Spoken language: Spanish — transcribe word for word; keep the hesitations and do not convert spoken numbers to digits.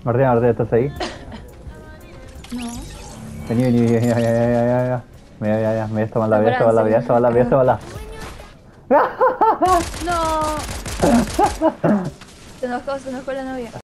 Martina, Martina, ¿estás ahí? No. Vení, vení, vení, vení, ya, ya, ya, ya, ya. Mira, ya, ya, mira, esta mala, mira, esta Esperanza, mala, mira, esta mala, mira, esta mala. no. Se enojó, se enojó la novia.